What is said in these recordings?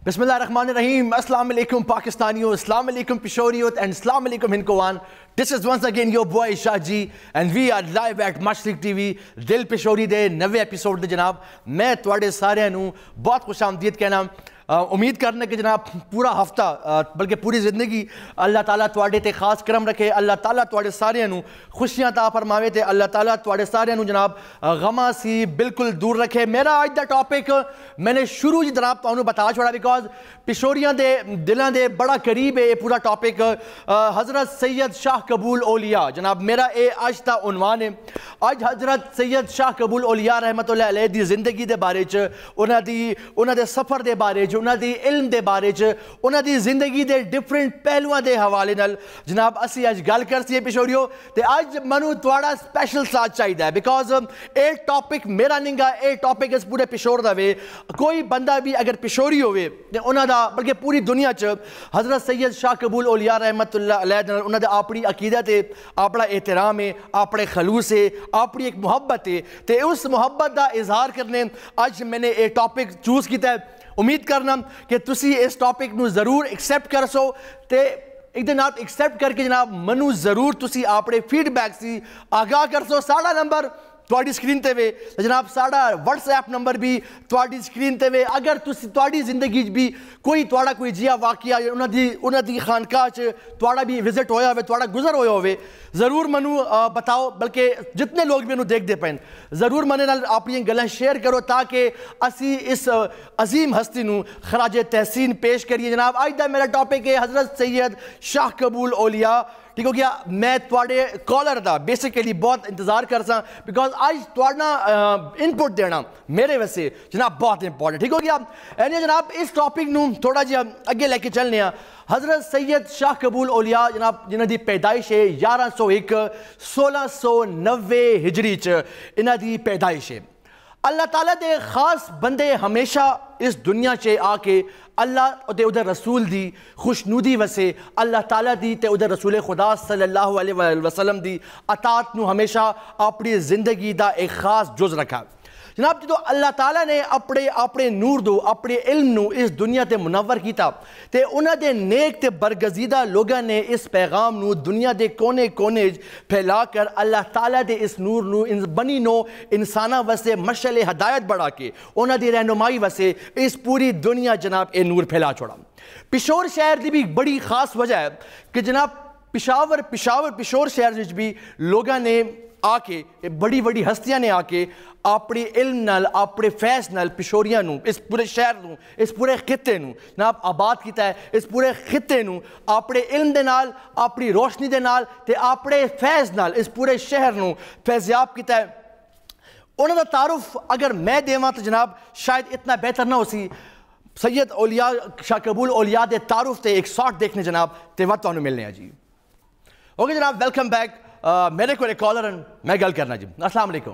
بسم اللہ الرحمن الرحیم. السلام علیکم پاکستانیوں, السلام علیکم پشوریوں, and السلام علیکم ہندکوان. This is once again your boy Shahji and we are live at Mashriq TV. دل پشوری دے نوے ایپیسوڈ دے جناب میں تواڈے سارے نوں بہت خوش آمدید کہنا. امید کرنا کہ جناب پورا ہفتہ بلکہ پوری زندگی اللہ تعالیٰ تواڈے تے خاص کرم رکھے, اللہ تعالیٰ تواڈے سارے نوں خوشیاں عطا فرماوے تے اللہ تعالیٰ تواڈے سارے نوں جناب غماں سی بالکل دور رکھے. میرا آج دا ٹاپک میں نے شروع ہی جناب تانوں بتا چھوڑا بیکاز پشوریاں دے دلاں دے بڑا قریب ہے یہ پورا ٹاپک. حضرت سید شاہ قبول اولیاء جناب میرا اے آج دا عنوان ہے. آج حضرت سید شاہ قبول اولیاء رحمت اللہ علیہ دی زندگی دے بارے چ, انہاں دے سفر دے بارے چ, انہاں دی علم دے بارے چ, انہاں دی زندگی دے ڈیفرنٹ پہلوؤں دے حوالے نال جناب اسی اج گل کرسی پشوریو. تے اج منو تواڈا سپیشل ساتھ چاہیدا ہے بیکاز اے ٹاپک میرا نہیں گا, اے ٹاپک اس پورے پشور دا وے. کوئی بندہ بھی اگر پشوری ہوئے تے انہاں دا بلکہ پوری دنیا چ حضرت سید شاہ قبول اولیاء رحمت اللہ علیہ انہاں دا اپنی عقیدت ہے, اپنا احترام ہے, اپنے خلوص ہے, اپنی ایک محبت ہے. تے اس محبت دا اظہار کرنے اج میں نے اے ٹاپک چوز کیتا ہے. امید کرنا کہ تسی اس ٹاپک نو ضرور ایکسیپٹ کر سو تے ایک دن آپ ایکسیپٹ کر کے جناب منو ضرور تسی اپنے فیڈ بیک سی آگاہ کر سو. ساڑا نمبر تواڈی سکرین تے وے جناب, ساڑا واٹس ایپ نمبر بھی تواڈی سکرین تے وے. اگر تسی تواڈی زندگی بھی کوئی تواڈا کوئی جیا واقعہ انہاں دی خانقاہ چ تواڈا بھی وزٹ ہویا ہوئے, تواڈا گزر ہویا ہوئے, ضرور منو بتاؤ. بلکہ جتنے لوگ بھی انہوں دیکھ دے پائیں ضرور منے نال اپنی گلاں شیئر کرو تاکہ اسی اس عظیم ہستی نو خراج تحسین پیش کریے. جناب آج دا میرا ٹاپک ہے حضرت سید شاہ قبول اولیاء. ٹھیک ہو گیا, میں تواڈے کالر دا بیسیکلی بہت انتظار کر ساں بیکاز آج تواڈا انپٹ دینا میرے ویسے جناب بہت امپورٹنٹ. ٹھیک ہو گیا, اینی جناب اس ٹاپک نو تھوڑا جہا اگے لے کے چلنے ہیں. حضرت سید شاہ قبول اولیاء جناب جنہاں دی پیدائش ہے 1101 1690 ہجری چ انہاں دی پیدائش ہے. اللہ تعالیٰ دے خاص بندے ہمیشہ اس دنیا چے آ کے اللہ تے ادھر رسول دی خوشنودی وسے, اللہ تعالیٰ دی تے ادھر رسول خدا صلی اللہ علیہ وسلم دی اطاعت نو ہمیشہ اپنی زندگی دا ایک خاص جز رکھا. جناب جدو اللہ تعالیٰ نے اپنے نور دو اپنے علم نو اس دنیا تے منور کیتا تے انہاں دے نیک تے برگزیدہ لوگاں نے اس پیغام نو دنیا دے کونے کونے پھیلا کر اللہ تعالیٰ دے اس نور نو بنی نو انسانہ وسے مشعل ہدایت بڑھا کے انہاں دی رہنمائی وسے اس پوری دنیا جناب اے نور پھیلا چھوڑا. پشور شہر دی بھی بڑی خاص وجہ ہے کہ جناب پشور شہر بھی لوگاں نے آ کے بڑی بڑی ہستیاں نے آ کے اپنے علم نال اپنے فیض نال پشوریاں نو اس پورے شہر نو اس پورے خطے نو جناب آباد کیتا ہے. اس پورے خطے نو اپنے علم دے نال اپنی روشنی دے نال تے اپنے فیض نال اس پورے شہر نو فیضیاب کیتا ہے. انہاں دا تعارف اگر میں دیواں تو جناب شاید اتنا بہتر نہ ہو سی. سید اولیاء شاہ قبول اولیاء دے تعارف تے ایک شارٹ دیکھنے جناب تے وقت تانوں ملنے ہیں جی. اوکے جناب ویلکم بیک. میرے کو ایک کالر میں گل کرنا جی. السلام علیکم.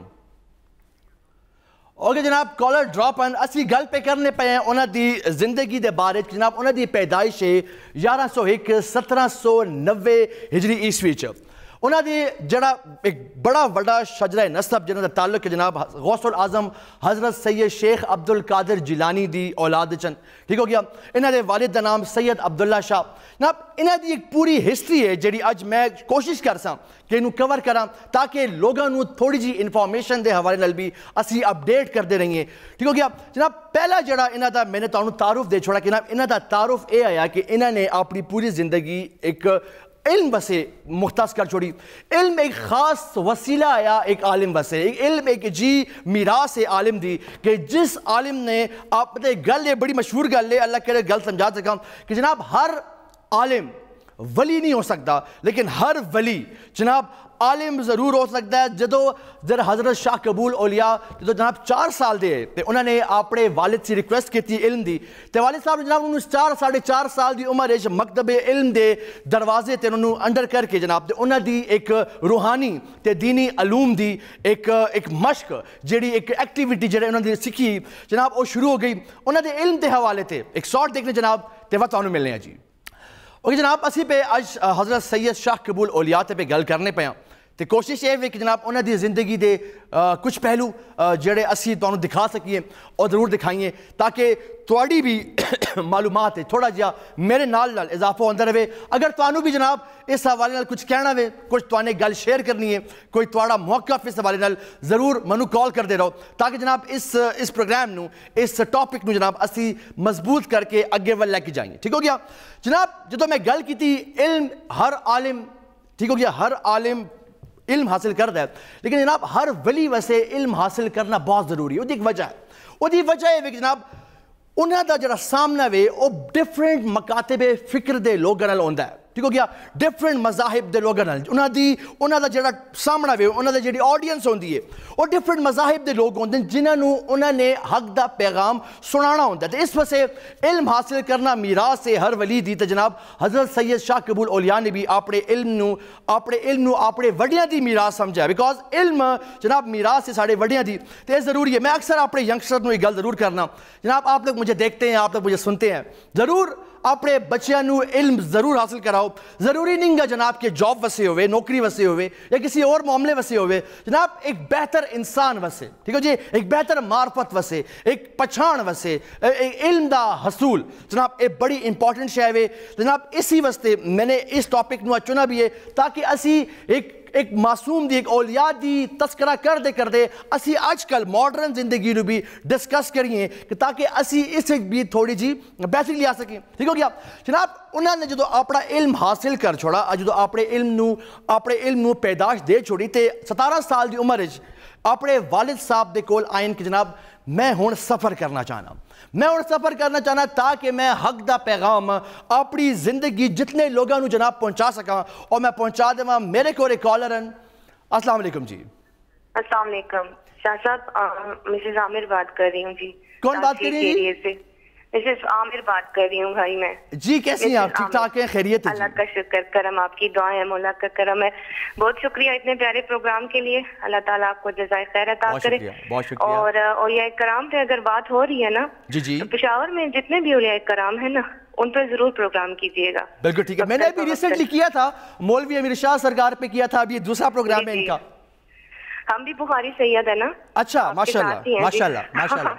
اوکے جناب کالر ڈراپ ہیں. اسی گل پہ کرنے پہ ہیں انہاں دی زندگی دے بارے جناب. انہاں دی پیدائش ہے 1101 1790 ہجری عیسوی چ. انہاں دی جڑا ایک بڑا وڈا شجرہ نسب جنہاں دا تعلق ہے جناب غوث العظم حضرت سید شیخ عبد القادر جیلانی دی اولاد چن. ٹھیک ہو گیا. انہاں دے والد دا نام سید عبداللہ شاہ. جناب انہاں دی ایک پوری ہسٹری ہے جڑی اج میں کوشش کر ساں کہ انہوں کور کراں تاکہ لوگاں نوں تھوڑی جی انفارمیشن دے حوالے نال بھی اسی اپڈیٹ کرتے رہیے. ٹھیک ہو گیا. جناب پہلا جڑا انہاں دا میں نے تانوں تعارف دے چھوڑا کہ جناب انہاں دا تعارف اے آیا کہ انہاں نے اپنی پوری زندگی ایک علم وسے مختص کر چھوڑی. علم ایک خاص وسیلہ آیا ایک عالم وسے. علم ایک جی میراث ہے عالم دی کہ جس عالم نے اپنے گل ہے بڑی مشہور گل ہے اللہ کرے گل سمجھا سکاں کہ جناب ہر عالم ولی نہیں ہو سکتا لیکن ہر ولی جناب عالم ضرور ہو سکتا ہے. جدو حضرت شاہ قبول اولیاء جدو جناب 4 سال دے تے انہوں نے اپنے والد سے ریکویسٹ کی تھی علم دی تے والد صاحب جناب انہوں 4 سال دی عمر ہے مکتب علم دے دروازے تے انہوں انڈر کر کے جناب انہوں دی ایک روحانی تے دینی علوم دی ایک مشق جیڑی ایک ایکٹیویٹی جڑے انہوں نے سکھی جناب وہ شروع ہو گئی. انہوں دے علم دے حوالے تے ایک شارٹ دیکھنے جناب تے وقت انہوں ملنے ہیں جی. اوکے جناب اسی پہ آج حضرت سید شاہ قبول اولیاء پہ گل کرنے پہ ہیں تو کوشش یہ ہے کہ جناب انہوں دی زندگی دے کچھ پہلو جڑے اسی تانوں دکھا سکیے اور ضرور دکھائیے تاکہ تواڈی بھی معلومات تھوڑا جہا میرے نال اضافہ ہوتا رہے. اگر تانوں بھی جناب اس حوالے نال کچھ کہنا ہوے, کچھ توانے گل شیئر کرنی ہے, کوئی تواڈا موقف اس حوالے نال ضرور منو کال کرتے رہو تاکہ جناب اس پروگرام نو, اس ٹاپک نو جناب اسی مضبوط کر کے اگے ول لے کے جائیں. ٹھیک ہو گیا جناب؟ جدوں میں گل کیتی علم ہر عالم, ٹھیک ہو گیا, ہر عالم علم حاصل کرتا ہے, لیکن جناب ہر ولی ویسے علم حاصل کرنا بہت ضروری ہے. وہ ایک وجہ ہے, وہ وجہ ہے کہ جناب انہوں دا جڑا سامنا وے وہ ڈفرینٹ مکاتب فکر دے لوگوں نال ہوندا ہے. ٹھیک ہو گیا, ڈفرینٹ مذاہب دے لوگوں نال انہوں دا جڑا سامنا وے, انہوں دا جڑی آڈینس ہوندی ہے وہ ڈفرینٹ مذاہب دے لوگ ہوندے ہیں جنہاں نو انہوں نے حق دا پیغام سنانا ہوندا ہے. تو اس وجہ سے علم حاصل کرنا میراث ہے ہر ولی دی. تے جناب حضرت سید شاہ قبول اولیاء نے بھی اپنے علم نو اپنے وڈیاں دی میراث سمجھا, بیکاز علم جناب میراث ہے ساڑے وڈیاں دی. تو یہ ضروری ہے. میں اکثر اپنے ینگسٹر نو یہ گل ضرور کرنا, جناب آپ لوگ مجھے دیکھتے ہیں, آپ لوگ مجھے سنتے ہیں, ضرور اپنے بچیاں نو علم ضرور حاصل کراؤ. ضروری نہیں گا جناب کہ جاب وسے ہوئے, نوکری وسے ہوئے, یا کسی اور معاملے وسے ہوئے, جناب ایک بہتر انسان وسے, ٹھیک ہو جی, ایک بہتر معرفت وسے, ایک پچھان وسے, علم دا حصول جناب ایک بڑی امپورٹنٹ شے ہے. جناب اسی واسطے میں نے اس ٹاپک نو چنا بھی ہے تاکہ اسی ایک معصوم دی, ایک اولیاء دی تذکرہ کر دے اسی آج کل ماڈرن زندگی نو بھی ڈسکس کریے تاکہ اسی اس بھی تھوڑی جی بہتری لیا سکیں. ٹھیک ہو گیا جناب؟ انہوں نے جدو اپنا علم حاصل کر چھوڑا, جدو اپنے علم نو پیداش دے چھوڑی, تے 17 سال دی عمر اپنے والد صاحب دے کول آئین کہ جناب میں ہون سفر کرنا چاہنا تاکہ میں حق دا پیغام اپنی زندگی جتنے لوگوں نو جناب پہنچا سکاں, اور میں پہنچا دے. میرے کو ایک کالر ہیں. السلام علیکم جی. السلام علیکم شاہ صاحب, مسز عامر بات کر رہی ہوں جی. کون بات کر رہی ہیں؟ مسز عامر بات کر رہی ہوں بھائی میں. جی کیسی ہیں آپ؟ ٹھیک ٹھاک ہیں؟ خیریت ہے؟ اللہ کا شکر کرم, آپ کی دعائیں ہیں, مولا کا کرم ہے. بہت شکریہ اتنے پیارے پروگرام کے لیے. اللہ تعالیٰ آپ کو جزائے خیر عطا کرے. اور اولیاء کرام پہ اگر بات ہو رہی ہے نا, تو پشاور میں جتنے بھی اولیاء کرام ہیں نا ان پہ ضرور پروگرام کیجیے گا. بالکل ٹھیک ہے. میں نے ابھی ریسنٹلی کیا تھا, مولوی امیر شاہ سرکار پہ کیا تھا, ابھی دوسرا پروگرام ہے ان کا. ہم بھی بخاری سید ہے نا. اچھا ماشاءاللہ ماشاءاللہ ماشاءاللہ.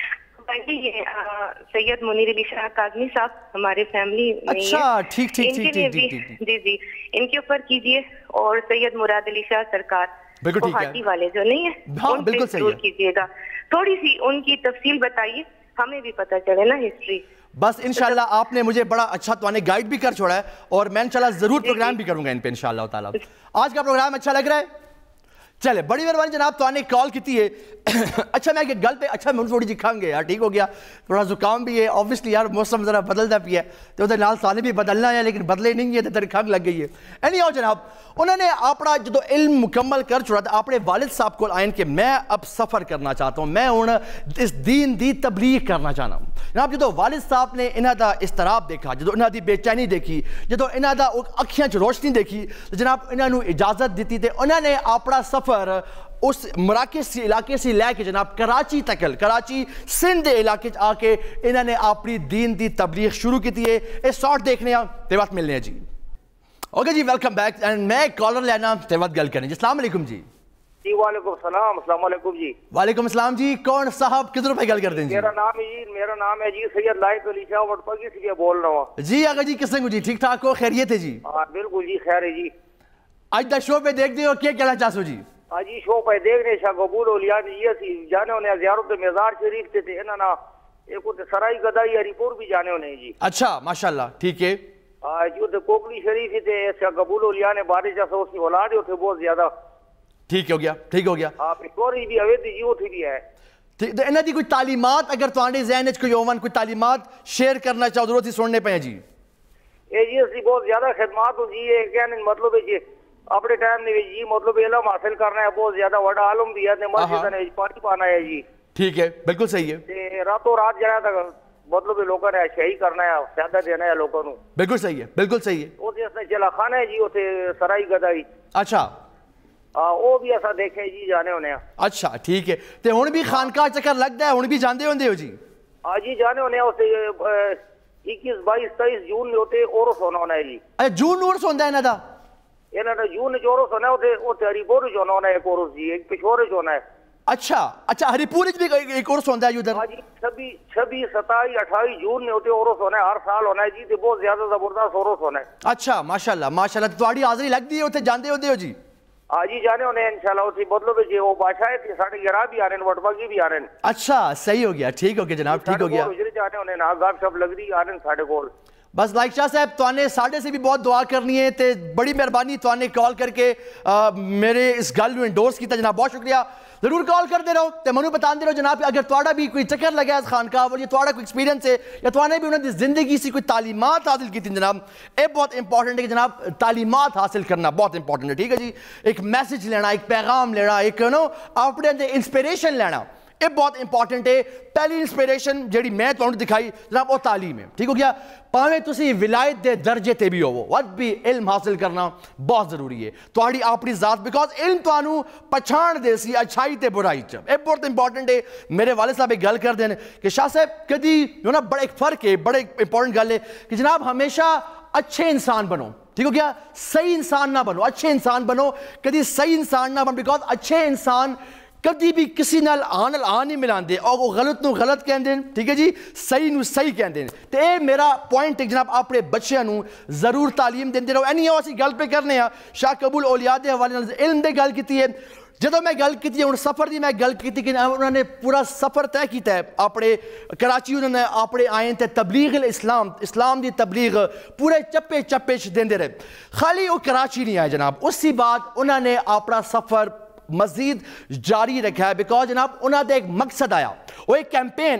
سید منیر علی شاہ کاظمی صاحب ہمارے فیملی میں. اچھا ٹھیک ٹھیک ٹھیک جی جی, ان کے اوپر کیجیے. اور سید مراد علی شاہ سرکار گوہاٹی والے جو نہیں ہیں, ان پہ ضرور کیجیے گا. تھوڑی سی ان کی تفصیل بتائیے, ہمیں بھی پتہ چلے نا ہسٹری. بس انشاءاللہ آپ نے مجھے بڑا اچھا تو گائیڈ بھی کر چھوڑا ہے, اور میں انشاءاللہ ضرور پروگرام بھی کروں گا ان پہ انشاءاللہ تعالیٰ. آج کا پروگرام اچھا لگ رہا ہے؟ چلے بڑی مہربانی جناب, تو آنے کال کیتی ہے. اچھا میں گل پہ اچھا میں تھوڑی جی کھانگ گے یار, ٹھیک ہو گیا, تھوڑا زکام بھی ہے اوبویسلی یار, موسم ذرا بدلتا بھی ہے تو ادھر نال سانے بھی بدلنا ہے, لیکن بدلے نہیں ہے تو تیری کھانگ لگ گئی ہے. اینی ہاؤ جناب, انہوں نے اپنا جدو علم مکمل کر چھوڑا تھا, اپنے والد صاحب کو آئین کہ میں اب سفر کرنا چاہتا ہوں, میں ہوں اس دین دی تبلیغ کرنا چاہنا ہوں. جناب جدو والد صاحب نے انہاں دا استراب دیکھا, جدو انہاں دی بے چینی دیکھی, جدو انہاں دا اکھیاں چ روشنی دیکھی, جناب انہاں نو اجازت دیتی تے انہوں نے اپنا سفر اس مراکز علاقے سے لے کے جناب کراچی تکل, کراچی سندھ علاقے آ کے انہوں نے اپنی دین دی تبلیغ شروع کی تھی. اس شارٹ دیکھنے ہیں تے وقت ملنے ہیں جی. اوکے جی, ویلکم بیک. اینڈ میں کالر لینا تے وقت گل کریں جی. السلام علیکم جی. جی وعلیکم السلام. السلام علیکم جی. وعلیکم السلام جی. کون صاحب کدھر پہ گل کر دیں جی؟ میرا نام ہے جی سید لائق علی شاہ وٹپگی سے بول رہا ہوں جی. آگا جی کس طرح جی, ٹھیک ٹھاک ہو؟ خیریت ہے جی؟ ہاں بالکل جی, خیر ہے جی. آج دا شو پہ دیکھ دے ہو, کیا کہنا چاہو جی؟ جی شو پہ دیکھنے شاہ قبول اولیاء نے یہ سی جانے ہونے زیارت مزار شریف سے تھے انہاں ایک سرائی گدائی ہری پور بھی جانے ہونے جی. اچھا ماشاءاللہ ٹھیک ہے. جو تھے کوکلی شریف تھے شاہ قبول اولیاء نے بارش جیسا اس کی اولاد ہوتے بہت زیادہ. ٹھیک ہو گیا, ٹھیک ہو گیا. آپ کوری بھی اویدی جی ہوتی بھی ہے. انہاں دی کوئی تعلیمات اگر تواڈے ذہن وچ کوئی ہوون, کوئی تعلیمات شیئر کرنا چاہو ضرورت ہی سننے پہ جی. اے جی اسی بہت زیادہ خدمات ہو جی. یہ کہنے مطلب ہے جی اپنے ٹائم نے جی مطلب علم حاصل کرنا ہے, بہت زیادہ بڑا عالم بھی ہے, مسجد نے پانی پانا ہے جی. ٹھیک ہے, بالکل صحیح ہے. راتوں رات جانا تھا مطلب لوگوں نے شہی کرنا ہے, فائدہ دینا ہے لوگوں کو. بالکل صحیح ہے, بالکل صحیح ہے. وہ اس نے چلا خانہ ہے جی اسے سرائی گدائی. اچھا وہ بھی ایسا دیکھے جی جانے ہونے. اچھا ٹھیک ہے. تے ہن بھی خانقاہ چکر لگتا ہے, ہن بھی جاندے ہوندے ہو جی؟ ہاں جی جانے ہونے. اسے 21 22 23 جون میں ہوتے عرس ہونا ہونا ہے جی. اچھا جون عرس ہوندا ہے انہاں دا؟ انہوں نے جون چورس ہونا ہے اتنے ہری پور چنا ہونا ہے ایک عرس جی ایک پشور چنا ہے. اچھا اچھا ہری پور بھی ایک عرس ہوتا ہے ادھر؟ ہاں جی 26 27 28 جون نے اتنے عرس ہونا ہے ہر سال ہونا ہے جی تے بہت زیادہ زبردست عرس ہونا ہے. اچھا ماشاءاللہ ماشاءاللہ تہاڈی حاضری لگدی ہے اتنے جاندے ہوندے ہو جی؟ ہاں جی جانے ہونے انشاءاللہ اتنے مطلب جی وہ بادشاہ تھے ساڑھے 11 بھی آ رہے ہیں وٹباگی بھی آ رہے ہیں. اچھا صحیح ہو گیا ٹھیک ہو گیا جناب ٹھیک ہو گیا. جانے ہونے نا گپ شپ لگ رہی آ رہے ہیں ساڑھے کول. بس لائک شاہ صاحب توانے ساڑھے سے بھی بہت دعا کرنی ہے تے بڑی مہربانی توانے کال کر کے میرے اس گل میں انڈورس کیتا جناب بہت شکریہ. ضرور کال کرتے رہو تے منو بتاندے رہو جناب اگر تواڈا بھی کوئی چکر لگا اس خانقاہ اور یہ تواڈا کوئی ایکسپیرینس ہے یا توانے بھی انہوں نے زندگی سے کوئی تعلیمات حاصل کی تھی جناب اے بہت امپورٹنٹ ہے کہ جناب تعلیمات حاصل کرنا بہت امپورٹنٹ ہے ٹھیک ہے جی. ایک میسج لینا ایک پیغام لینا ایک اپنے اندر انسپیریشن لینا یہ بہت امپورٹنٹ ہے. پہلی انسپیریشن جیڑی میں تانوں دکھائی جناب وہ تعلیم ہے ٹھیک ہو گیا. پاویں تسی ولایت دے درجے تے بھی ہوو وقت بھی علم حاصل کرنا بہت ضروری ہے تہاڈی اپنی ذات بیکاز علم تانوں پہچان دے سی اچھائی تے برائی چ یہ بہت امپورٹنٹ ہے. میرے والد صاحب ایک گل کردے ہیں کہ شاہ صاحب کدی نا بڑا ایک فرق ہے بڑا امپورٹنٹ گل ہے کہ جناب ہمیشہ اچھے انسان بنو ٹھیک ہو گیا. صحیح انسان نہ بنو اچھے انسان بنو کدی صحیح انسان نہ بنو بیکاز اچھے انسان کدی بھی کسی نال آن نہیں ملان دے اور وہ غلط نو غلط کہن دیں ٹھیک ہے جی صحیح نو صحیح کہن دیں. تو اے میرا پوائنٹ ہے جناب اپنے بچیاں نو ضرور تعلیم دیں رہو. اینی اسی گل پہ کرنے ہیں شاہ قبول اولیاء دے حوالے نال علم دے گل کیتی ہے. جدوں میں گل کیتی ہے ان سفر دی میں گل کیتی کہ انہوں نے پورا سفر طے کیتا ہے اپنے کراچی انہوں نے اپنے آئیں تے تبلیغ الاسلام اسلام دی تبلیغ پورے چپے چپے دیندے رہے. خالی وہ کراچی نہیں آئے جناب اسی بات انہوں نے اپنا سفر مزید جاری رکھا ہے بیکاز جناب انہوں نے ایک مقصد آیا وہ ایک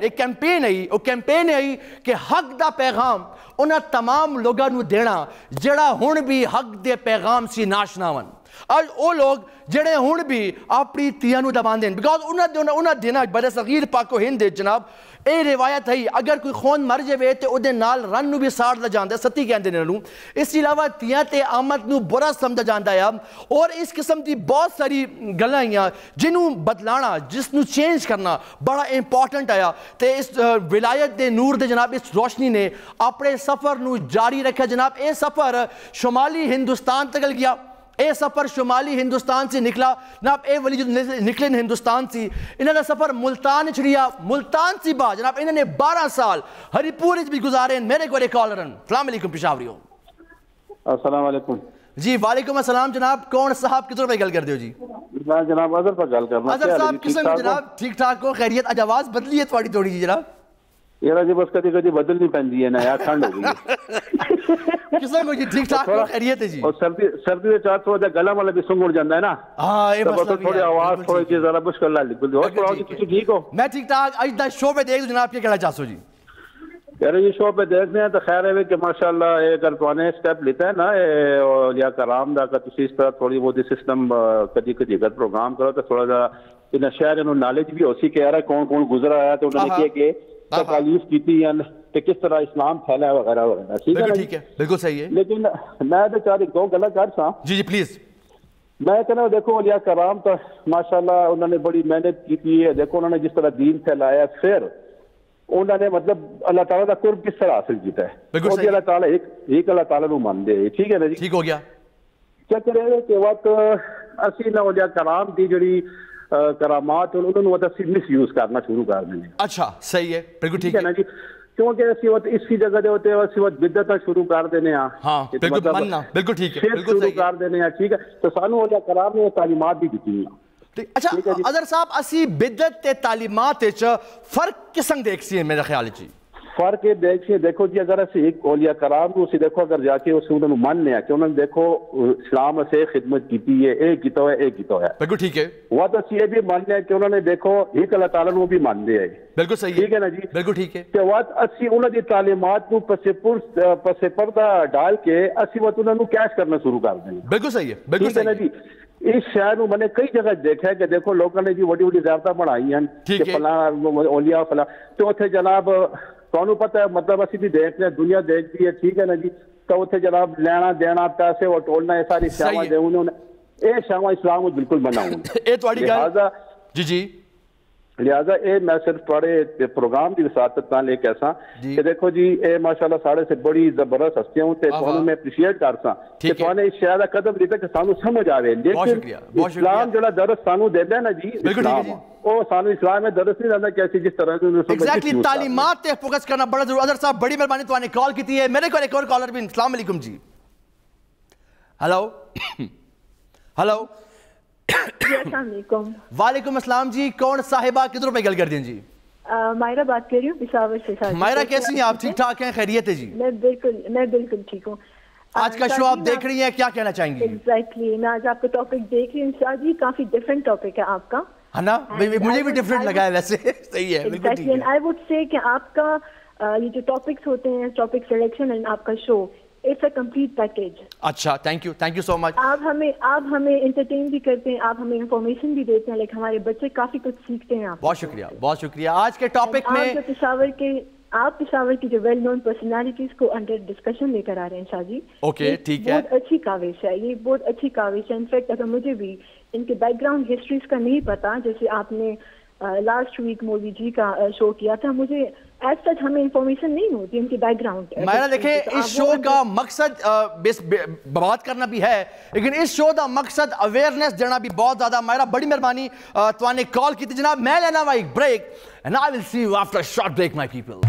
کیمپین ہے کہ حق دا پیغام انہوں تمام لوگوں نو دینا جڑا ہن بھی حق دے پیغام سی ناشنا ون. اور وہ لوگ جڑے ہن بھی اپنی تیاں نو دبان دیں بیکاز انہوں دینا برے صغیر پاک و ہند جناب اے روایت ہے اگر کوئی خون مر جائے تو وہ نال رن نو بھی ساڑ دا جاندہ ستی کہندے نے. اس علاوہ تیاں تے آمد نو برا سمجھا جاندہ ہے اور اس قسم دی بہت ساری گلاں ہیں جنوں بدلانا جس نو چینج کرنا بڑا امپورٹنٹ آیا. تے اس ولایت دے نور دے جناب اس روشنی نے اپنے سفر نو جاری رکھا جناب. اے سفر شمالی ہندوستان تک گیا اے سفر شمالی ہندوستان سے نکلا جناب اے ولی جو نکلے ہندوستان سے انہوں نے سفر ملتان چھڑیا ملتان سی با جناب انہوں نے 12 سال ہری پوری بھی گزارے. میرے کو ایک کالرن السلام علیکم پشاوریوں. السلام علیکم جی وعلیکم السلام جناب کون صاحب کس طرح گل کر دیو جی؟ میں جناب اظہر پر گل کرنا. اظہر صاحب کس طرح جناب ٹھیک ٹھاک ہو خیریت؟ اج آواز بدلی ہے تھوڑی تھوڑی جی جناب. یار جی بس کدی کدی بدلنی پیندی ہے نا یار ٹھنڈ ہو گئی ہے. کس طرح جی ٹھیک ٹھاک ہو خیریت ہے جی؟ اور سردی دے چار تھوڑا گلا والا بھی سنگڑ جاندا ہے نا. ہاں اے مسئلہ بھی ہے تھوڑی آواز تھوڑی جی ذرا مشکل ہے بالکل. اور سناؤ جی تسی ٹھیک ہو؟ میں ٹھیک ٹھاک. اج دا شو پہ دیکھ جناب کیا کہنا چاہو جی؟ یار یہ شو پہ دیکھنے ہیں تو خیر ہے کہ ماشاءاللہ اگر تو نے سٹیپ لیتا ہے نا اولیاء کرام دا کہ تسی اس طرح تھوڑی وہ سسٹم کدی کدی اگر پروگرام کرو تو تھوڑا سا ان شہر نو نالج بھی ہو سی کہ یار کون کون گزرا ہے تو انہوں نے کہ تکالیف کیتی ہیں کہ کس طرح اسلام پھیلا ہے وغیرہ وغیرہ. ٹھیک ہے بالکل صحیح ہے. لیکن میں تو چاہ دو گلا کر سا جی جی پلیز. میں کہنا دیکھو اولیاء کرام تو ماشاءاللہ انہوں نے بڑی محنت کی ہے. دیکھو انہوں نے جس طرح دین پھیلایا پھر انہوں نے مطلب اللہ تعالیٰ کا قرب کس طرح حاصل کیتا ہے. اللہ تعالیٰ ایک اللہ تعالیٰ نو مانتے ہیں ٹھیک ہے نا جی. ٹھیک ہو گیا. چکر ہے کہ وقت اسی نہ اولیاء کرام دی جڑی کرامات انہوں نے اسی مس یوز کرنا شروع کر دیں. اچھا صحیح ہے بالکل ٹھیک ہے نا جی. کیونکہ اسی وقت اسی جگہ دے ہوتے ہیں اسی وقت بدعتاں شروع کر دینے ہیں. ہاں بالکل مننا بالکل ٹھیک ہے بالکل شروع کر دینے ہیں ٹھیک ہے. تو سانو اولیاء کرام نے تعلیمات بھی دیتی ہیں. اچھا اظہر صاحب اسی بدعت تے تعلیمات وچ فرق قسم دیکھ سی ہے میرے خیال وچ؟ فرق یہ دیکھیے دیکھو جی اگر اسی ایک اولیاء کرام کو اسی دیکھو اگر جا کے اسے انہوں ماننے ہیں کہ انہوں نے دیکھو اسلام سے خدمت کیتی ہے ایک کیتا ہے ایک کیتا ہے بالکل ٹھیک ہے. وہ تو اسی یہ بھی ماننے ہیں کہ انہوں نے دیکھو ایک اللہ تعالیٰ نے بھی ماننے ہیں بالکل صحیح ٹھیک ہے نا جی بالکل ٹھیک ہے. کہ وہ اسی انہوں نے تعلیمات کو پس پردہ ڈال کے اسی وقت انہوں نے کیش کرنا شروع کر دیں. بالکل صحیح ہے بالکل صحیح ہے جی. اس شہر میں نے کئی جگہ دیکھا ہے کہ دیکھو لوگوں نے جی بڑی بڑی زیارتیں بنائی ہیں کہ فلاں اولیاء فلاں تو اتنے جناب تمہیں پتہ ہے مطلب اسی بھی دیکھ رہے ہیں دنیا دیکھتی ہے ٹھیک ہے نا جی. تو اتنے جناب لینا دینا پیسے وہ ٹولنا یہ ساری شاواں دے انہوں نے یہ شاواں اسلام کو بالکل منع ہوں. اے تواڈی گل جی جی لہٰذا یہ میں صرف تھوڑے پروگرام کی وساطت نہ لے کے ایسا کہ دیکھو جی اے ماشاءاللہ ساڑھے سے بڑی زبردست ہستیاں ہوں تے تھانوں میں اپریشیٹ کر سا کہ تھانے اس شاید قدم لیتا کہ سانو سمجھ آوے لیکن اسلام جڑا درس سانو دیتا ہے نا جی اسلام وہ سانو اسلام میں درس نہیں دیتا کہ ایسی جس طرح ایگزیکٹلی تعلیمات تے فوکس کرنا بڑا ضرور. اظہر صاحب بڑی مہربانی تو نے کال کی ہے. میرے کو ایک اور کالر بھی. السلام علیکم جی. ہلو ہلو السلام علیکم. وعلیکم السلام جی. کون صاحبہ کدھر پہ گل کر دیں جی؟ مائرہ بات کر رہی ہوں پشاور سے. مائرہ کیسی ہیں آپ؟ ٹھیک ٹھاک ہیں؟ خیریت ہے جی؟ میں بالکل ٹھیک ہوں. آج کا شو آپ دیکھ رہی ہیں, کیا کہنا چاہیں گی؟ ایگزیکٹلی میں آج آپ کا ٹاپک دیکھ رہی ہوں شاہ جی. کافی ڈفرینٹ ٹاپک ہے آپ کا, ہے نا؟ مجھے بھی ڈفرینٹ لگا ہے ویسے. صحیح ہے, بالکل ٹھیک ہے. آئی وڈ سے کہ آپ کا یہ جو ٹاپکس ہوتے ہیں, ٹاپک سلیکشن اینڈ آپ کا show, it's a complete package. اچھا, تھینک یو سو مچ. آپ ہمیں انٹرٹین بھی کرتے ہیں, آپ ہمیں انفارمیشن بھی دیتے ہیں, لیکن ہمارے بچے کافی کچھ سیکھتے ہیں. بہت شکریہ. آج کے ٹاپک میں آپ پشاور کی جو ویل نون پرسنالٹیز کو انڈر ڈسکشن لے کر آ رہے ہیں شاہ جی. اوکے, ٹھیک ہے. بہت اچھی کاوش ہے یہ, بہت اچھی کاوش ہے. انفیکٹ اگر مجھے بھی ان کے بیک گراؤنڈ ہسٹریز کا نہیں پتا, جیسے آپ نے لاسٹ ویک مولوی جی کا شو کیا تھا, مجھے ایز سچ ہمیں انفارمیشن نہیں ہوتی ان کی بیک گراؤنڈ. میرا دیکھیں اس شو کا مقصد بات کرنا بھی ہے, لیکن اس شو کا مقصد اویئرنیس دینا بھی بہت زیادہ. میرا بڑی مہربانی تو نے کال کی تھی جناب. میں لینا ہوا ایک break, and I will see you after a short break my people.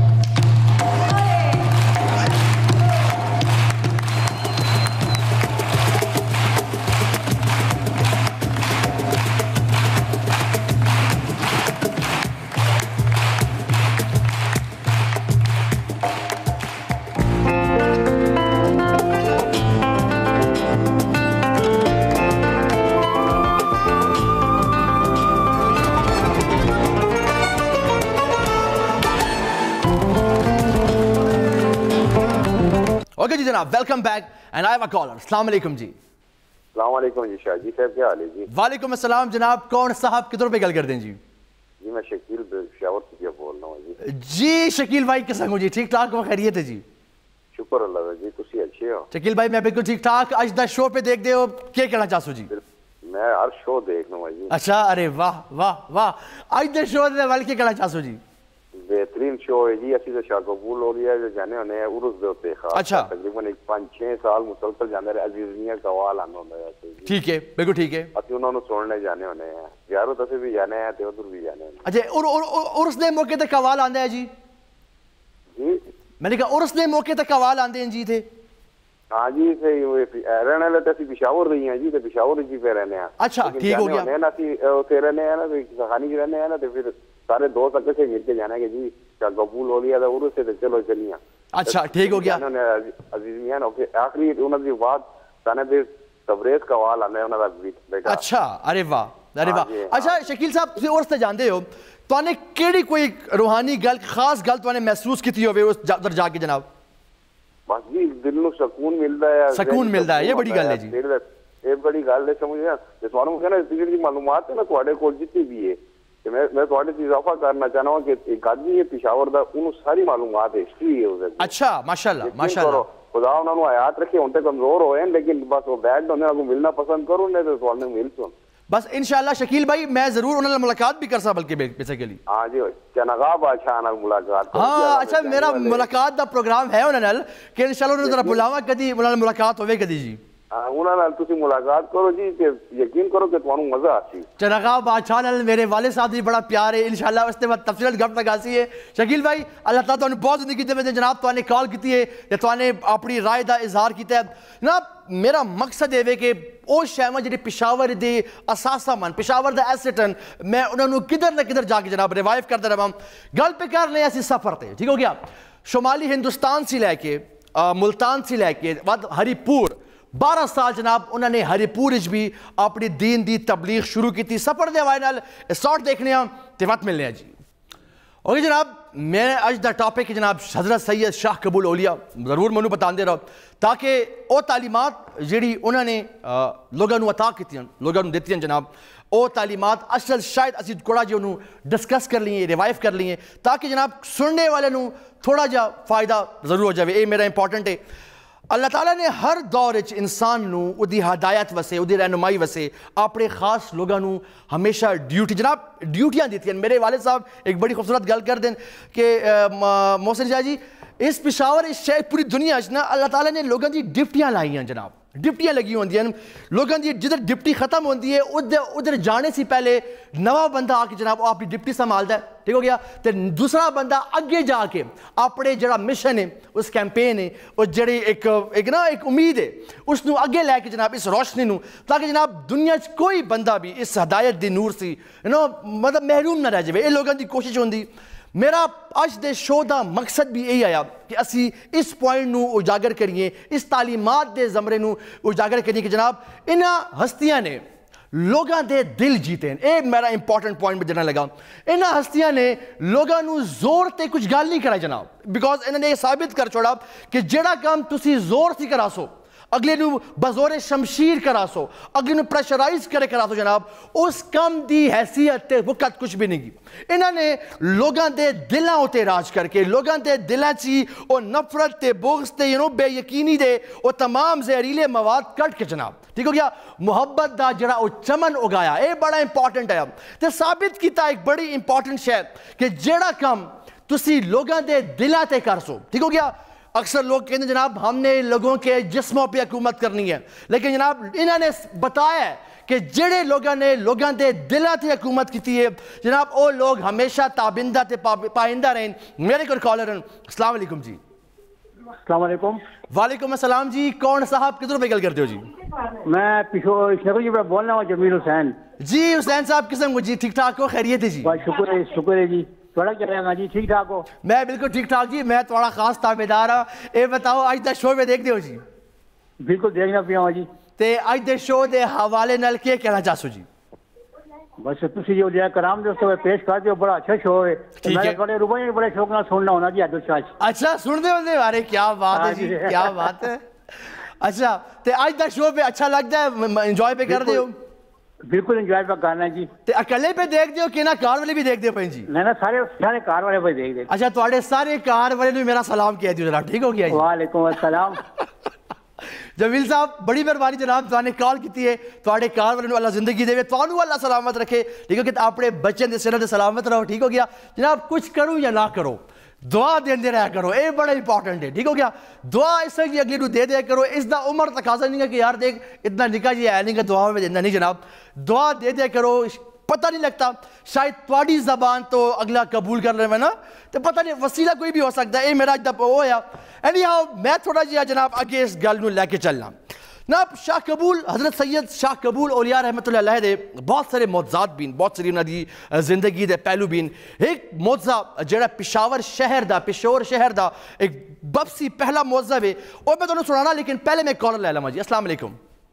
Okay جی جناب, welcome back and I have a caller. السلام علیکم جی. السلام علیکم جی. شاہ جی صاحب کیا حال ہے جی؟ وعلیکم السلام جناب. کون صاحب کدھر پہ گل کر دیں جی؟ جی میں شکیل پشاور سے بول رہا ہوں جی. جی شکیل بھائی کس ہوں جی؟ ٹھیک ٹھاک ہو, خیریت ہے جی؟ شکر اللہ کا جی. تسی اچھے ہو؟ شکیل بھائی میں بالکل ٹھیک ٹھاک. اج دا شو پہ دیکھ دے ہو, کیا کہنا چاہو جی؟ میں ہر شو دیکھنا ہوں جی. اچھا, ارے واہ واہ واہ. اج دا شو دے والے کیا کہنا چاہو جی؟ بہترین شو ہے جی. اسی سے شاہ قبول ہو گیا جو جانے ہونے ہیں عرس دے ہوتے خاص. اچھا, تقریباً 5-6 سال مسلسل جانے رہے. عزیز میاں کا وال آنا ہوتا ہے. ٹھیک ہے, بالکل ٹھیک ہے. اسی انہوں نے سننے جانے ہونے ہیں, یارو تسے بھی جانے ہیں تے ادھر بھی جانے ہیں. اچھا, عرس دے موقع تے قوال آندے ہیں جی؟ جی میں نے کہا عرس دے موقع تے قوال آندے ہیں جی تھے. ہاں جی رہنے والے تو پشاور رہی ہیں جی, تو پشاور جی پہ رہنے ہیں. اچھا ٹھیک ہو گیا. اتنے رہنے ہیں نا, سخانی رہنے ہیں نا, تو پھر سارے دوست اکے سے مل کے جانا کہ جی کیا قبول ہو گیا تھا عرس سے, تو چلو چلیے. اچھا ٹھیک ہو گیا. عزیز میاں آخری انہوں نے بعد سانے پھر تبریز کا وال آنا ہے انہوں نے بیٹا. اچھا, ارے واہ ارے واہ. اچھا شکیل صاحب تسی عرس تے جاندے ہو, تو نے کیڑی کوئی روحانی گل خاص گل تو نے محسوس کیتی ہوئے اس ادھر جا کے جناب؟ بس جی دل نو سکون ملتا ہے. سکون ملتا ہے, یہ بڑی گل ہے جی. یہ بڑی گل ہے سمجھے. تھانوں کہنا ٹکٹ کی معلومات ہے نا تھوڑے کول جتنی بھی ہے, کہ میں تھوڑے سے اضافہ کرنا چاہنا ہوں کہ ایک آدمی ہے پشاور دا, انہوں ساری معلومات ہے, ہسٹری ہے اسے. اچھا ماشاءاللہ ماشاءاللہ. خدا انہوں نے حیات رکھے, ان تے کمزور ہوئے ہیں, لیکن بس وہ بیٹھ ہونے کو ملنا پسند کروں نہیں تو تھوڑے مل سن. بس انشاءاللہ شکیل بھائی میں ضرور انہوں نے ملاقات بھی کر سا بلکہ بیسیکلی. ہاں جی چنغاب اچھا ملاقات. ہاں اچھا, میرا ملاقات دا پروگرام ہے انہوں نے کہ انشاءاللہ انہوں نے ذرا بلاوا کدی انہوں نے ملاقات ہوئے کدی جی. انہوں نے تسی ملاقات کرو جی, کہ یقین کرو کہ تمہیں مزہ آتی. چنغاب بادشاہ نال میرے والد صاحب بھی بڑا پیار ہے, انشاءاللہ اس کے بعد تفصیلات گپ لگاسی ہے. شکیل بھائی اللہ تعالیٰ تمہیں بہت زندگی دے جناب, تو نے کال کی ہے یا تو نے اپنی رائے دا اظہار کیتا ہے جناب. میرا مقصد ہے کہ او شہمہ جڑے پشاور دے اساسہ من, پشاور دا ایسٹن, میں انہوں نے کدھر نہ کدھر جا کے جناب ریوائیو کرتا رہا. گل پہ کر لیں ایسی سفر تے, ٹھیک ہو گیا. شمالی ہندوستان سے لے کے ملتان سے لے کے ہری پور 12 سال جناب انہوں نے ہری پور بھی اپنی دین دی تبلیغ شروع کی تھی. سفر دے حوالے نال اسٹارٹ دیکھنے ہیں تے وقت ملنے ہیں جی. اوکے جناب, میں اج دا ٹاپک جناب حضرت سید شاہ قبول اولیاء ضرور منو بتا دے رہا, تاکہ او تعلیمات جڑی انہوں نے لوگوں نے عطا کی لوگوں نے دیتی ہیں جناب, او تعلیمات اصل شاید اسی تھوڑا جی انہوں ڈسکس کر لیے, ریوائیو کر لیے, تاکہ جناب سننے والے نوں تھوڑا جا فائدہ ضرور ہو جائے. یہ میرا امپورٹنٹ ہے. اللہ تعالیٰ نے ہر دور انسان نو ادی ہدایت وسے ادی رہنمائی وسے اپنے خاص لوگوں نو ہمیشہ ڈیوٹی جناب ڈیوٹیاں دیتی ہیں. میرے والد صاحب ایک بڑی خوبصورت گل کر دیں کہ محسن شاہ جی اس پشاور اس شہر پوری دنیا نا اللہ تعالیٰ نے لوگوں کی ڈپٹیاں لائی ہیں جناب, ڈپٹیاں لگی ہوندی ہیں لوگوں کی. جدھر ڈپٹی ختم ہوندی ہے ادھر جانے سے پہلے نواں بندہ آ کے جناب وہ اپنی ڈپٹی سنبھالتا ہے, ٹھیک ہو گیا. تو دوسرا بندہ اگے جا کے اپنے جڑا مشن ہے اس کیمپین ہے وہ جڑی ایک امید ہے اس نو اگے لے کے جناب اس روشنی نو, تاکہ جناب دنیا کوئی بندہ بھی اس ہدایت دی نور سی مطلب محروم نہ رہ جائے. یہ لوگوں کی کوشش ہوندی. میرا اج دے شو دا مقصد بھی یہی آیا کہ اسی اس پوائنٹ نو اجاگر کریے, اس تعلیمات دے زمرے نو اجاگر کریے کہ جناب انہاں ہستیاں نے لوگاں دے دل جیتے ہیں. اے میرا امپورٹنٹ پوائنٹ میں جانا لگا. انہاں ہستیاں نے لوگاں نو زور تے کچھ گل نہیں کرائی جناب, بیکاز انہوں نے یہ ثابت کر چھوڑا کہ جڑا کام تسی زور سی کرا سو اگلے نو بزور شمشیر کرا سو اگلے نو پریشرائز کرا سو جناب اس کام دی حیثیت تے وقت کچھ بھی نہیں کی. انہوں نے لوگاں دے دلاں ہوتے راج کر کے لوگاں دے دلاں چی او نفرت تے بغض تے بے یقینی دے او تمام زہریلے مواد کٹ کے جناب, ٹھیک ہو گیا, محبت دا جڑا او چمن اگایا. اے بڑا امپورٹنٹ ہے تے ثابت کیتا ایک بڑی امپورٹنٹ شے کہ جڑا کام تسی لوگاں دے دلاں تے کر سو, ٹھیک ہو گیا. اکثر لوگ کہتے ہیں جناب ہم نے لوگوں کے جسموں پہ حکومت کرنی ہے, لیکن جناب انہوں نے بتایا ہے کہ جڑے لوگوں نے لوگوں دے دلاں تے حکومت کی ہے جناب وہ لوگ ہمیشہ تابندہ تے پائندہ رہیں. میرے کو کالر ہیں. السلام علیکم جی. السلام علیکم. وعلیکم السلام جی. کون صاحب کدھر پہ گل کرتے ہو جی؟ میں پشاور جی بول رہا ہوں, جمیل حسین. جی حسین صاحب قسم کو جی, ٹھیک ٹھاک ہو, خیریت ہے جی؟ شکر ہے جی. تھوڑا کیا رہے گا جی, ٹھیک ٹھاک ہو؟ میں بالکل ٹھیک ٹھاک جی. میں تھوڑا خاص تابعدار ہوں. اے بتاؤ آج دا شو میں دیکھ دے ہو جی؟ بالکل دیکھنا پیا ہوں جی. تے آج دے شو دے حوالے نال کیا کہنا چاہسو جی؟ بس تسی جو دیا کرام دوستو پیش کر دیو, بڑا اچھا شو ہے. میں بڑے روبے بڑے شوق نال سننا ہونا جی عادل شاہ. اچھا سن دے ہوندے, ارے کیا بات ہے جی, کیا بات ہے. اچھا تے آج دا شو پہ اچھا لگتا ہے, انجوائے پہ کر دے ہو؟ بالکل انجوائے پہ کرنا جی. تے اکلے پہ دیکھ دیو کہ نہ کار والے بھی دیکھ دیو پہیں جی؟ نہیں سارے کار والے پہ دیکھ دے. اچھا تواڈے سارے کار والے نے میرا سلام کہہ دیو جناب, ٹھیک ہو گیا جی؟ وعلیکم السلام. جمیل صاحب بڑی مہربانی جناب, تو نے کال کی ہے. تواڈے کار والے اللہ زندگی دے, تانوں اللہ سلامت رکھے, ٹھیک ہو کہ اپنے بچے دے سر تے سلامت رہو, ٹھیک ہو گیا جناب. کچھ کرو یا نہ کرو دعا دیندے رہا کرو, اے بڑا امپورٹنٹ ہے, ٹھیک ہو گیا. دعا اس لیے اگلی نو دے دیا کرو. اس دا عمر تقاضا نہیں ہے کہ یار دیکھ اتنا نکاح جی ہے نہیں کہ دعا میں دینا, نہیں جناب. دعا دے دیا کرو. پتہ نہیں لگتا شاید تواڈی زبان تو اگلا قبول کر لے نا, تو پتہ نہیں وسیلہ کوئی بھی ہو سکتا ہے. اے میرا جب وہ ہے. اینی ہاؤ میں تھوڑا جی جناب آگے اس گل نو لے کے چلنا. جناب شاہ قبول حضرت سید شاہ قبول اولیاء رحمت اللہ علیہ دے بہت سارے معجزات بین, بہت ساری انہاں دی زندگی دے پہلو بین. ایک معجزہ جڑا پشاور شہر دا ایک ببسی پہلا معجزہ ہے اور میں تانوں سنانا, لیکن پہلے میں کالر لے لواں جی. السلام علیکم.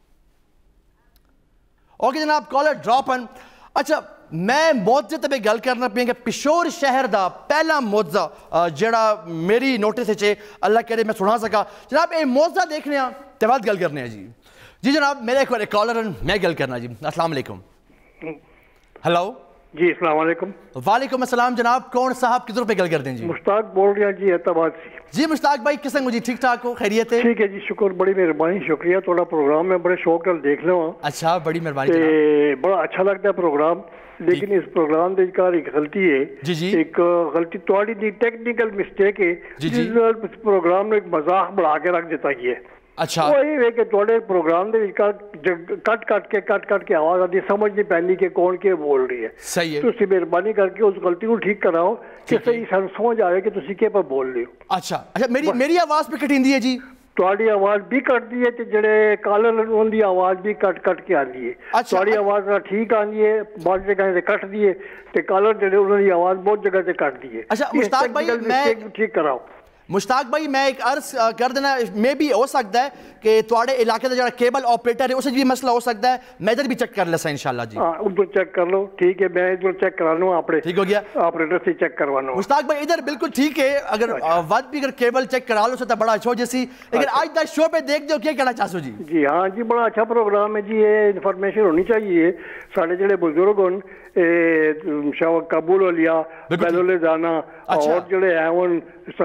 اوکے جناب کالر ڈراپ ان. اچھا میں معجزے تے گل کرنا پئی کہ پشور شہر دا پہلا معجزہ جڑا میری نوٹس وچ اللہ کرے میں سنا سکا جناب. اے معجزہ دیکھنے ہاں تے بعد گل کرنے ہیں جی. جی جناب میرے ایک کالر ہیں, میں گل کرنا جی. السلام علیکم. ہلو جی السلام علیکم. وعلیکم السلام جناب. کون صاحب کدھر پہ گل کرتے ہیں جی؟ مشتاق بول رہے ہیں جی احتماد سے. جی مشتاق بھائی کس طرح جی, ٹھیک ٹھاک ہو, خیریت ہے؟ ٹھیک ہے جی, شکر, بڑی مہربانی, شکریہ. تھوڑا پروگرام میں بڑے شوق نال دیکھ لو. اچھا بڑی مہربانی. بڑا اچھا لگتا ہے پروگرام, لیکن اس پروگرام دے کار ایک غلطی ہے. ایک غلطی تواڈی دی ٹیکنیکل مسٹیک ہے جس پروگرام نے ایک مذاق بڑھا کے رکھ دیتا ہے. اچھا وہ یہ ہے کہ تھوڑے پروگرام دے کٹ کے آواز آتی, سمجھ نہیں پہنی کہ کون کے بول رہی ہے. صحیح ہے, تو اسی مہربانی کر کے اس غلطی کو ٹھیک کراؤ کہ صحیح سمجھ آئے کہ تسی کے پر بول رہے ہو. اچھا اچھا میری آواز بھی کٹیندی ہے جی؟ تواڈی آواز بھی کٹدی ہے تے جڑے کالر ان دی آواز بھی کٹ کے آندی ہے. تواڈی آواز ٹھیک آندی ہے, بعض جگہ تے کٹ دی ہے, تے کالر جڑے انہاں دی آواز بہت جگہ تے کٹ دی ہے. اچھا مشتاق بھائی میں ٹھیک کراؤ. مشتاق بھائی میں ایک عرض کر دینا, میں بھی ہو سکتا ہے کہ تواڈے علاقے دا جڑا کیبل آپریٹر ہے اسے بھی مسئلہ ہو سکتا ہے, میں ادھر بھی چیک کر لیسا انشاءاللہ جی. ہاں ادھر چیک کر لو, ٹھیک ہے, میں ادھر چیک کرا لوں اپنے, ٹھیک ہو گیا, آپریٹر سے چیک کروانا. مشتاق بھائی ادھر بالکل ٹھیک ہے, اگر ود بھی اگر کیبل چیک کرا لو تو بڑا اچھا ہو جیسی. لیکن آج دا شو پہ دیکھ دو, کیا کہنا چاہسو جی؟ جی ہاں جی, بڑا اچھا پروگرام ہے جی. یہ انفارمیشن ہونی چاہیے سارے جڑے بزرگ ہوں, شاہ قبول اولیاء بیلول دانا اور جڑے ہیں حسن بھائی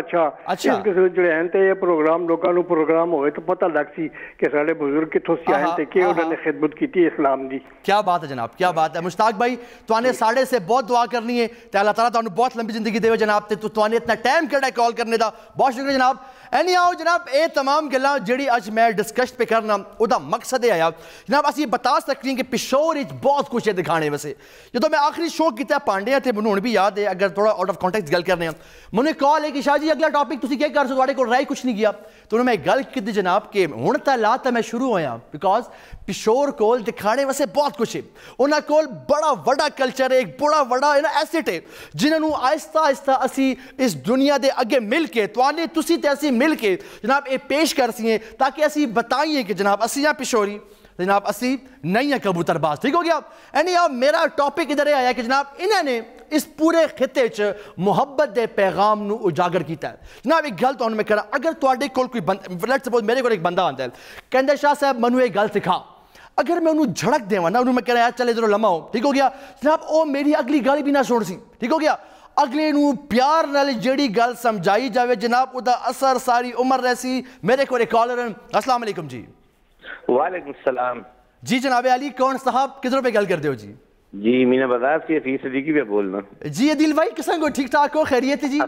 اچھا اس قسم جڑے ہیں تے پروگرام لوکاں نو پروگرام ہوئے تو پتہ لگ سی کہ سارے بزرگ کتھوں سے آئے تے کہ انہوں نے خدمت کیتی اسلام دی. کیا بات ہے جناب, کیا بات ہے. مشتاق بھائی توانے ساڑھے سے بہت دعا کرنی ہے تے اللہ تعالیٰ تانوں بہت لمبی زندگی دے جناب, تے توانے اتنا ٹائم کیڑا ہے کال کرنے دا, بہت شکریہ جناب. اینی آؤ جناب اے تمام گلاں جڑی اج میں ڈسکس پہ کرنا او دا مقصد ہے آیا جناب اسی بتا سکتے ہیں کہ پشور وچ بہت کچھ ہے دکھانے ویسے. جدوں میں آخری شو کیتا پانڈیا تے منوں بھی یاد ہے, اگر تھوڑا آؤٹ آف کانٹیکسٹ گل کرنے ہیں مجھے کال ہے کہ شاہ جی اگلا ٹاپک تسی کیا کر سو تواڈے کول رائے کچھ نہیں گیا, تو انہوں میں گل کیتی جناب کہ ہن تا لا تے میں شروع ہویا بیکاز پشور کول دکھانے ویسے بہت کچھ ہے. انہاں کول بڑا وڈا کلچر ہے, ایک بڑا وڈا ایسٹ ہے جنہاں آہستہ آہستہ اسی اس دنیا دے اگے مل کے توانے تسی تے اسی مل کے جناب اے پیش کر سیے تاکہ اسی بتائیے کہ جناب اسی یہاں پشوری جناب اسی نہیں ہیں کبوتر باز. ٹھیک ہو گیا. اینی اب میرا ٹاپک ادھر یہ آیا کہ جناب انہوں نے اس پورے خطے چ محبت دے پیغام نو اجاگر کیتا ہے. جناب ایک گل تو میں کرا, اگر تواڈے کول کوئی بندہ لیٹس سپوز میرے کول ایک بندہ آندا ہے کہندا شاہ صاحب منو ایک گل سکھا, اگر میں انہوں جھڑک دیواں نا انہوں میں کہہ رہا چل ادھر لمحہ ہو, ٹھیک ہو گیا جناب او میری اگلی گل بھی نہ سن سی, ٹھیک ہو گیا, اگلے نو پیار نال جیڑی گل سمجھائی جاوے جناب او دا اثر ساری عمر رہسی. میرے کو ایک کالر. السلام علیکم جی. وعلیکم السلام جی جناب علی کون صاحب کدھروں پہ گل کر دے ہو جی؟ جی مینا بازار سے حفیظ صدیقی پہ بولنا. جی عدیل بھائی کسن کو ٹھیک ٹھاک ہو, خیریت ہے جی؟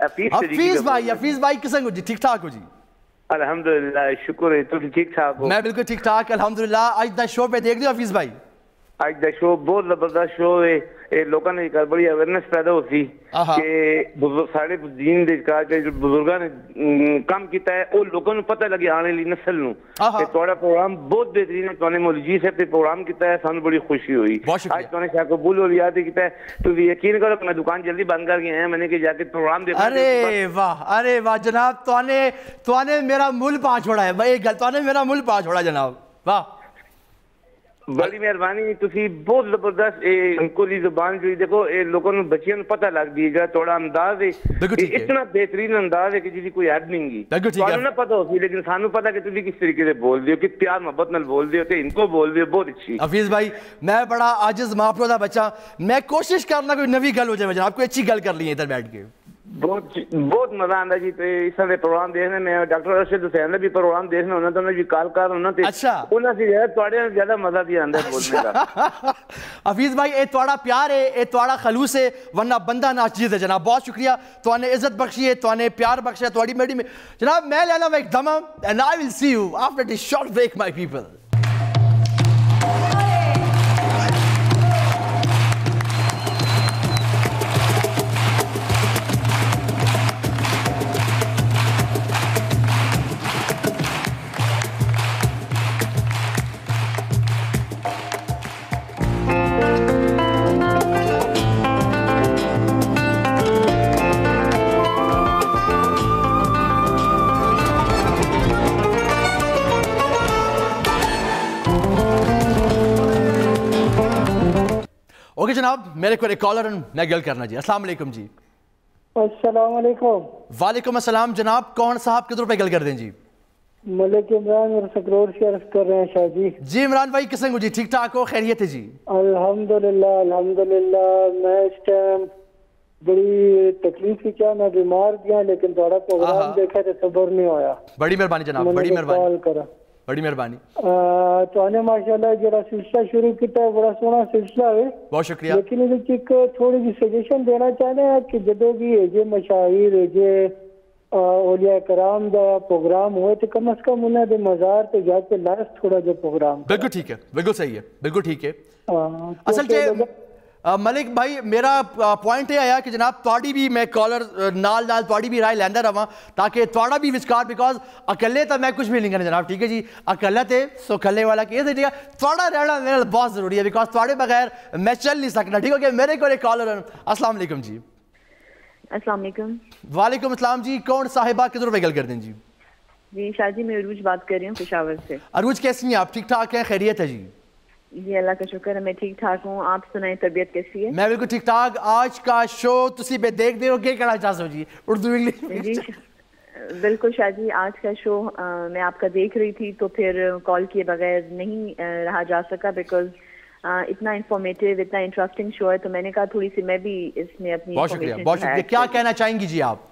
حفیظ بھائی کسن کو جی ٹھیک ٹھاک ہو جی؟ الحمدللہ شکر ہے, تم ٹھیک ٹھاک ہو؟ میں بالکل ٹھیک ٹھاک الحمدللہ. آج دا شو پہ دیکھ دیو حفیظ بھائی؟ آج دا شو بہت زبردست شو ہے, لوگوں نے بڑی اویئرنیس پیدا ہوتی کہ سارے دین دے بزرگاں نے کام کیتا ہے وہ لوگوں نے پتہ لگے آنے والی نسل نو کہ تھوڑا پروگرام بہت بہترین ہے. تو نے مولوی جی صاحب نے پروگرام کیتا ہے, سانو بڑی خوشی ہوئی. آج تو نے شاہ قبول ہو یاد کیتا ہے, تو یقین کرو میں دکان جلدی بند کر کے آیا, میں نے کہ جا کے پروگرام دیکھا. ارے واہ جناب تو نے میرا مل پا چھوڑا ہے بھائی, گل تو نے میرا مل پا چھوڑا جناب, واہ بڑی مہربانی. تسی بہت زبردست ان کو زبان جو دیکھو لوگوں نے بچیاں کو پتہ لگ دی گا تھوڑا انداز ہے, اتنا بہترین انداز ہے کہ جس کی کوئی حد نہیں گی. تمہیں نہ پتہ ہوتی لیکن سانو پتہ کہ تسی کس طریقے سے بول دیو, کہ پیار محبت نال بول دیو, تے ان کو بول دیو, بہت اچھی. حفیظ بھائی میں بڑا عاجز ماپرو دا بچہ, میں کوشش کرنا کوئی نوی گل ہو جائے جناب, کوئی اچھی گل کر لی ہے ادھر بیٹھ کے. بہت مزہ آندا جی. تو اس طرح پروگرام دیکھنے میں ڈاکٹر ارشد حسین نے بھی پروگرام دیکھنا ہونا تو بھی کال کر ہونا تے انہاں سے زیادہ مزہ بھی آندا ہے بولنے کا. حفیظ بھائی اے تواڈا پیار ہے, اے تواڈا خلوص ہے, ورنہ بندہ ناچیز ہے جناب. بہت شکریہ, توانے عزت بخشی ہے, توانے پیار بخشا ہے تواڈی میڈی میں جناب. میں لینا میں ایک دمہ and I will see you after this short break my people. Okay جناب میرے کو ایک کالر میں گل کرنا جی. السلام علیکم جی. السلام علیکم. وعلیکم السلام جناب, کون صاحب کدھر پہ گل کر دیں جی؟ ملک عمران اور سکرور سے عرض کر رہے ہیں شاہ جی. جی عمران بھائی کسن کو جی ٹھیک ٹھاک ہو, خیریت ہے جی؟ الحمدللہ الحمدللہ. میں اس ٹائم بڑی تکلیف کی کیا, میں بیمار گیا لیکن تھوڑا پروگرام دیکھا تو صبر نہیں ہویا. بڑی مہربانی جناب, بڑی مہربانی, بڑی مہربانی. تو نے ماشاءاللہ جڑا سلسلہ شروع کیتا ہے بڑا سونا سلسلہ ہے, بہت شکریہ. لیکن اس ایک تھوڑی سی سجیشن دینا چاہتے ہیں کہ جدو بھی یہ مشاہیر یہ اولیاء کرام دا پروگرام ہوئے تو کم از کم انہوں نے مزار پہ جا کے لائف تھوڑا جو پروگرام. بالکل ٹھیک ہے, بالکل صحیح ہے, بالکل ٹھیک ہے. اصل کہ ملک بھائی میرا پوائنٹ یہ آیا کہ جناب تواڈی بھی میں کالر نال تواڈی بھی رائے لیندا رہا تاکہ تواڈا بھی وچکار, بیکاز اکلے تو میں کچھ بھی نہیں کرنا جناب, ٹھیک ہے جی, اکلا تے سو کلے والا کہ ٹھیک ہے, تواڈا رہنا میرے بہت ضروری ہے بیکاز تواڈے بغیر میں چل نہیں سکنا. ٹھیک ہو گیا. میرے کو ایک کالر. السلام علیکم جی. السلام علیکم. وعلیکم السلام جی. کون صاحبہ کدھر پہ گل کر دیں جی؟ جی شاہ جی میں عروج بات کر رہی ہوں پشاور سے. عروج کیسی ہیں آپ؟ ٹھیک ٹھاک ہیں, خیریت ہے جی؟ جی اللہ کا شکر ہے, میں ٹھیک ٹھاک ہوں. آپ سنائیں طبیعت کیسی ہے؟ میں بالکل ٹھیک ٹھاک. آج کا شو تسی پہ دیکھ دے ہو کیا کہنا چاہتے ہو جی اردو انگلش؟ جی بالکل شاہ جی, آج کا شو میں آپ کا دیکھ رہی تھی تو پھر کال کیے بغیر نہیں رہا جا سکا بیکاز اتنا انفارمیٹیو اتنا انٹرسٹنگ شو ہے, تو میں نے کہا تھوڑی سی میں بھی اس میں اپنی. بہت شکریہ, بہت شکریہ. کیا کہنا چاہیں گی جی آپ؟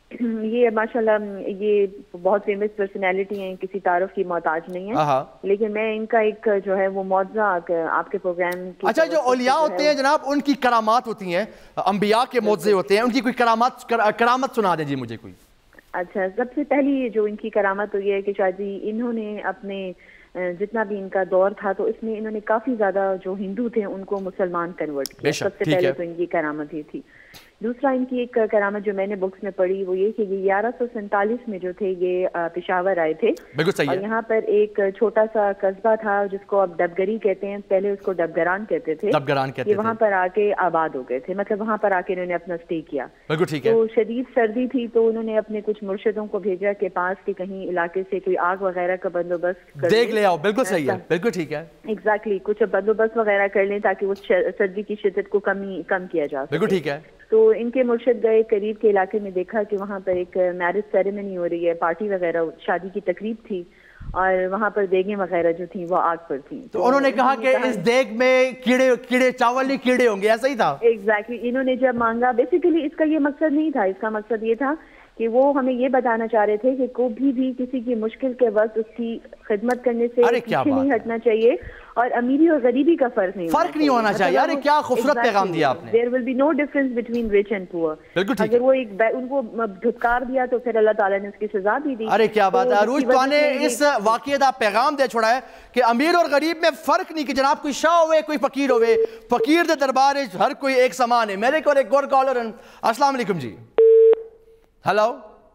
یہ ماشاءاللہ یہ بہت فیمس پرسنالٹی ہیں, کسی تعارف کی محتاج نہیں ہے, لیکن میں ان کا ایک جو ہے وہ معجزہ آپ کے پروگرام کی. اچھا, جو اولیاء ہوتے ہیں جناب ان کی کرامات ہوتی ہیں, انبیاء کے معجزے ہوتے ہیں, ان کی کوئی کرامت سنا دیں جی مجھے کوئی. اچھا, سب سے پہلی جو ان کی کرامت تو یہ ہے کہ شاہ جی انہوں نے اپنے جتنا بھی ان کا دور تھا تو اس میں انہوں نے کافی زیادہ جو ہندو تھے ان کو مسلمان کنورٹ کیا. سب سے پہلے تو ان کی کرامت یہ تھی. دوسرا ان کی ایک کرامت جو میں نے بکس میں پڑھی وہ یہ کہ یہ 1147 میں جو تھے یہ پشاور آئے تھے, اور یہاں پر ایک چھوٹا سا قصبہ تھا جس کو اب ڈبگری کہتے ہیں, پہلے اس کو ڈبگران کہتے تھے. یہ وہاں پر آ کے آباد ہو گئے تھے, مطلب وہاں پر آ کے انہوں نے اپنا اسٹے کیا. تو شدید سردی تھی تو انہوں نے اپنے کچھ مرشدوں کو بھیجا کہ پاس کے کہیں علاقے سے کوئی آگ وغیرہ کا بندوبست دیکھ لے آؤ. بالکل صحیح ہے, بالکل ٹھیک ہے, ایگزیکٹلی کچھ بندوبست وغیرہ کر لیں تاکہ وہ سردی کی شدت کو کم کیا جا سکے. بالکل ٹھیک ہے. تو ان کے مرشد گئے قریب کے علاقے میں, دیکھا کہ وہاں پر ایک میرج سیریمنی ہو رہی ہے, پارٹی وغیرہ شادی کی تقریب تھی, اور وہاں پر دیگیں وغیرہ جو تھیں وہ آگ پر تھیں. تو انہوں نے کہا کہ اس دیگ میں کیڑے چاول نہیں کیڑے ہوں گے, ایسا ہی تھا. ایگزیکٹلی, انہوں نے جب مانگا, بیسیکلی اس کا یہ مقصد نہیں تھا, اس کا مقصد یہ تھا کہ وہ ہمیں یہ بتانا چاہ رہے تھے کہ کوئی بھی کسی کی مشکل کے وقت اس کی خدمت کرنے سے پیچھے نہیں ہٹنا چاہیے, اور امیری اور غریبی کا فرق نہیں ہونا چاہیے. ارے کیا خوبصورت پیغام دیا آپ نے. There will be no difference between rich and poor. اگر وہ ان کو دھتکار دیا تو پھر اللہ تعالیٰ نے اس کی سزا بھی دی. ارے کیا بات ہے عروج, تو نے اس واقعے کا پیغام دے چھوڑا ہے کہ امیر اور غریب میں فرق نہیں, کہ جناب کوئی شاہ ہوئے کوئی فقیر ہوئے, فقیر دے دربار ہر کوئی ایک سمان ہے. میرے کو ایک اور کالر. السلام علیکم جی. ہیلو.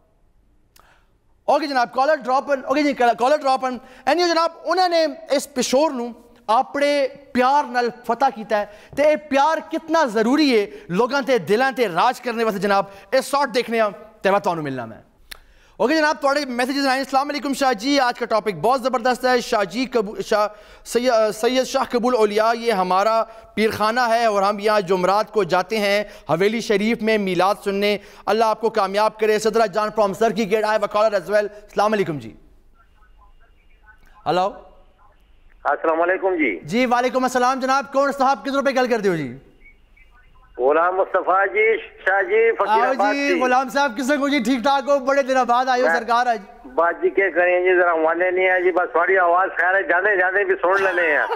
اوکے جناب, کالر ڈراپن. اوکے جی, کالر ڈراپن. اینی جناب انہوں نے اس پشور نو اپنے پیار نال فتح کیتا ہے, تے اے پیار کتنا ضروری ہے لوگاں تے دلاں تے راج کرنے واسطے. جناب اس شارٹ دیکھنے ہیں تے میں تانوں ملنا. میں اوکے جناب, تھوڑے میسیجز آئے. السلام علیکم شاہ جی, آج کا ٹاپک بہت زبردست ہے. شاہ جی سید شاہ قبول اولیاء یہ ہمارا پیر خانہ ہے, اور ہم یہاں جمعرات کو جاتے ہیں حویلی شریف میں میلاد سننے. اللہ آپ کو کامیاب کرے. صدرہ جان فرام سر کی گیٹ آئے وکالر ایز ویل. السلام علیکم جی. ہلو. السلام علیکم جی. جی وعلیکم السلام جناب. کون صاحب کس روپے گل کر دیو جی؟ غلام مصطفیٰ جی. شاہ جی فقیر آباد جی. غلام صاحب کسے کو جی ٹھیک ٹھاک ہو, بڑے دن بعد آئے ہو سرکار. آج بات جی کیا کریں جی, ذرا وانے نہیں ہے جی, بس تھوڑی آواز خیر ہے, جانے جانے بھی سن لینے ہیں.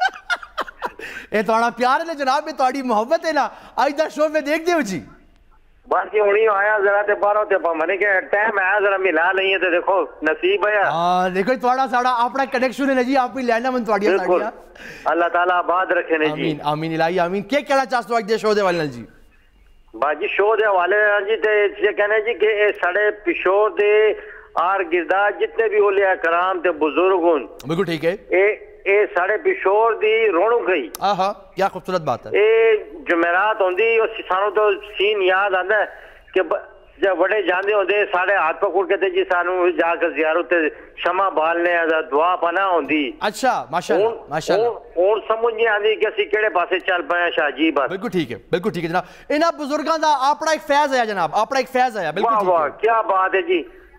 اے تھوڑا پیار ہے جناب, یہ تھوڑی محبت ہے نا. آج دا شو میں دیکھ دیو جی. بس یہ ہونی آیا ذرا تے باہروں تے میں کہ ٹائم آیا ذرا ملا نہیں ہے تے دیکھو نصیب ہے. ہاں دیکھو تھوڑا ساڑا اپنا کنیکشن ہے جی, آپ بھی لینا من تھوڑی ساڑیاں. اللہ تعالیٰ آباد رکھے نے جی. آمین آمین الہی آمین. کیا کہنا چاہتے ہو آج دے شو دے والے جی؟ باجی شو دے حوالے جی تے یہ کہنے جی کہ اے سڑے پشور دے آر گردہ جتنے بھی اولیاء کرام تے بزرگ ہوں. بالکل ٹھیک ہے. اے ساڑے پشور دی رونو گئی. آہا کیا خوبصورت بات ہے. اے جمعرات ہوندی اور سانو تو سین یاد آندا ہے کہ جب بڑے جاندے ہوندے ساڑے ہاتھ پکڑ کے تے جی سانو جا کے زیارت تے شمع بالنے دعا پناہ ہوندی. اچھا ماشاءاللہ ماشاءاللہ. اور سمجھ نہیں آندی کہ اسی کیڑے پاسے چل پائے شاہ جی. بس بالکل ٹھیک ہے, بالکل ٹھیک ہے جناب. انہاں بزرگاں دا اپنا ایک فیض ہے جناب, اپنا ایک فیض ہے. بالکل ٹھیک ہے. واہ کیا بات ہے جی.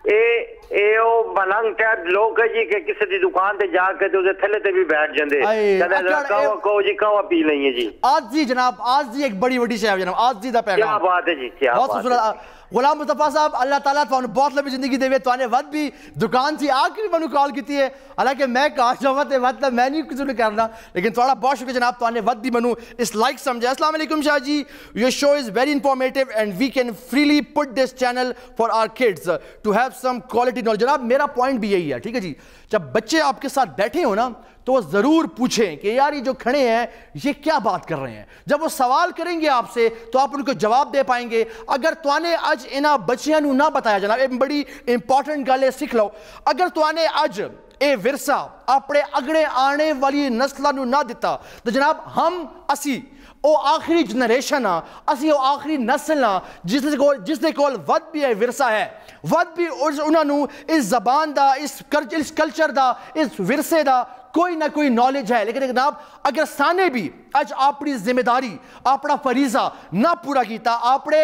اے او ملنگ ٹیپ لوگ ہے جی کہ کسی دی دکان تے جا کے تے اسے تھلے تے بھی بیٹھ جاندے کہندے ذرا کہو جی کہو پی لئیے جی. آج جی جناب, آج جی ایک بڑی وڈی شے ہے جناب, آج جی دا پیغام. کیا بات ہے جی, کیا بہت خوبصورت. غلام مصطفیٰ صاحب اللہ تعالیٰ تھانوں بہت لمبی زندگی دے. تو آنے ود بھی دکان سی آخری منو کال کیتی ہے, حالانکہ میں کہا جاوت ہے ود میں نہیں کچھ نہیں کرنا, لیکن تھوڑا بہت شکریہ جناب. تو آنے ود بھی منو اس لائک سمجھے. السلام علیکم شاہ جی, your show is very informative and we can freely put this channel for our kids to have some quality knowledge. جناب میرا پوائنٹ بھی یہی ہے, ٹھیک ہے جی, جب بچے آپ کے ساتھ بیٹھے ہو نا تو وہ ضرور پوچھیں کہ یار یہ جو کھڑے ہیں یہ کیا بات کر رہے ہیں. جب وہ سوال کریں گے آپ سے تو آپ ان کو جواب دے پائیں گے. اگر تو نے اج انہاں بچیاں نو نہ بتایا جناب, ایک بڑی امپورٹنٹ گل ہے سیکھ لو, اگر تو نے اج اے ورثہ اپنے اگڑے آنے والی نسلوں نو نہ دیتا تو جناب ہم اسی او آخری جنریشن ہاں, اسی او آخری نسل ہاں جس دے کول ود بھی ہے ورثہ ہے, ود بھی انہاں نو اس زبان دا, اس کلچر دا, اس ورثے دا کوئی نہ کوئی نالج ہے. لیکن جناب اگر سانے بھی اج اپنی ذمہ داری اپنا فریضہ نہ پورا کیتا, اپنے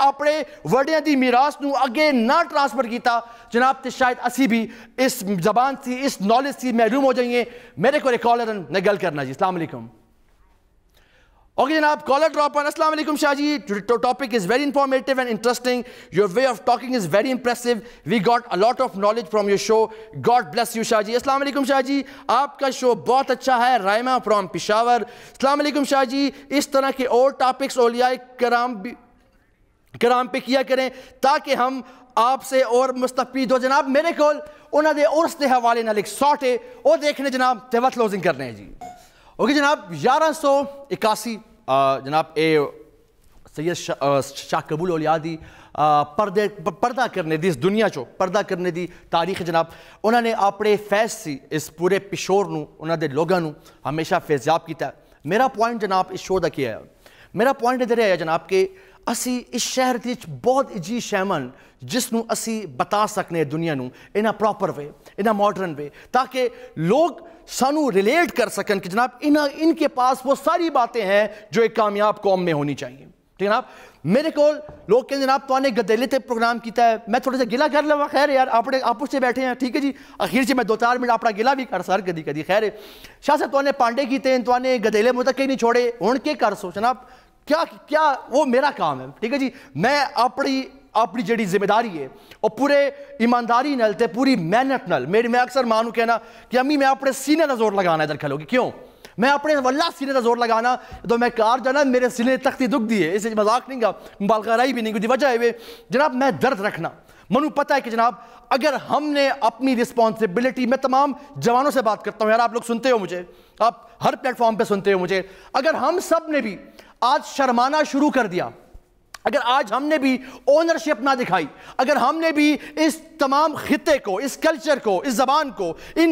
وڈیاں دی میراث نو اگے نہ ٹرانسفر کیتا جناب, تے شاید اسی بھی اس زبان سی اس نالج سی محروم ہو جائیں. میرے کو ریکالر نے گل کرنا جی. السلام علیکم. Okay, Janab, caller drop on. Assalamu alaikum, Shahji. The topic is very informative and interesting. Your way of talking is very impressive. We got a lot of knowledge from your show. God bless you, Shahji. Assalamu alaikum, Shahji. Aapka show bahut acha hai. Raima from Peshawar. Assalamu alaikum, Shahji. Is tarah ke aur topics awliya کرام پہ کیا کریں تاکہ ہم آپ سے اور مستفید ہو. جناب میرے کول انہوں نے عرس کے حوالے نال ایک ساٹ ہے وہ دیکھنے جناب تے وقت کلوزنگ کرنے ہیں جی. اوکے جناب 1181 جناب اے سید شاہ قبول اولیاء دی پردہ کرنے دی اس دنیا چو پردہ کرنے دی تاریخ جناب انہوں نے اپنے فیض سی اس پورے پشور نو انہوں نے لوگوں نو ہمیشہ فیضیاب کیتا ہے. میرا پوائنٹ جناب اس شو دا کیا ہے, میرا پوائنٹ ادھر ہے جناب کہ اسی اس شہر دی بہت عجیب شیمن جس نو اسی بتا سکنے دنیا نو ان a proper way in a modern way تاکہ لوگ سانو ریلیٹ کر سکن کہ جناب ان کے پاس وہ ساری باتیں ہیں جو ایک کامیاب قوم میں ہونی چاہیے. ٹھیک ہے جناب میرے کول لوگ کہیں جناب تو نے گدیلے تے پروگرام کیتا ہے میں تھوڑا سا گلا کر لوا خیر یار اپنے آپس سے بیٹھے ہیں ٹھیک ہے جی اخیر سے میں 2-4 منٹ اپنا گلا بھی کر سر کدی کدی خیر ہے. شاہ صاحب تو نے پانڈے کیتے ہیں تو نے گدیلے مجھے کہیں نہیں چھوڑے ہوں کے کر سو جناب کیا وہ میرا کام ہے ٹھیک ہے جی میں اپنی جڑی ذمہ داری ہے اور پورے ایمانداری نل تے پوری محنت نل میں اکثر مانوں کہنا کہ امی میں اپنے سینے کا زور لگانا ادھر کھلو گی کیوں میں اپنے واللہ سینے کا زور لگانا تو میں کار جانا میرے سینے تختی دکھ دی ہے اسے مذاق نہیں گا مبالغہ بھی نہیں گی وجہ ہے جناب میں درد رکھنا منو پتہ ہے کہ جناب اگر ہم نے اپنی رسپانسبلٹی میں تمام جوانوں سے بات کرتا ہوں یار آپ لوگ سنتے ہو مجھے آپ ہر پلیٹ فارم پہ سنتے ہو مجھے اگر ہم سب نے بھی آج شرمانا شروع کر دیا اگر آج ہم نے بھی اونرشپ نہ دکھائی اگر ہم نے بھی اس تمام خطے کو اس کلچر کو اس زبان کو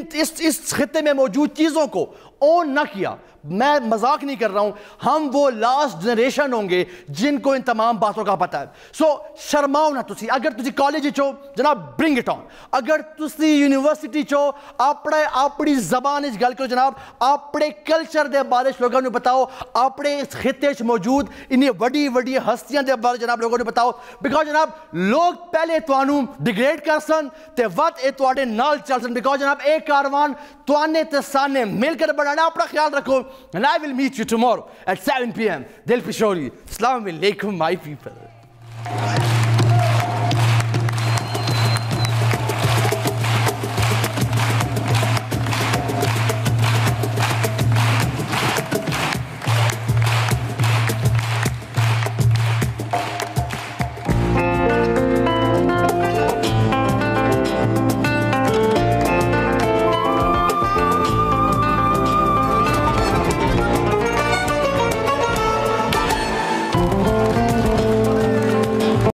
اس خطے میں موجود چیزوں کو اون نہ کیا میں مذاق نہیں کر رہا ہوں ہم وہ لاسٹ جنریشن ہوں گے جن کو ان تمام باتوں کا پتہ ہے. سو شرماؤ نہ تسی اگر تسی کالج چو جناب برنگ اٹ آن اگر تسی یونیورسٹی چو اپنی زبان اس گل کرو جناب اپنے کلچر دے بارے لوگوں نے بتاؤ اپنے اس خطے موجود انہیں وڈی وڈی ہستیاں دے بارے جناب لوگوں نے بتاؤ بیکاز جناب لوگ پہلے توانوں ڈیگریڈ کر سن تے وقت اے تواڈے نال چل سن بیکاز جناب ایک کاروان توانے تے سانے مل کر بڑھانا اپنا خیال رکھو. And I will meet you tomorrow at 7 p.m. Dil Peshori. Assalamu alaikum, my people.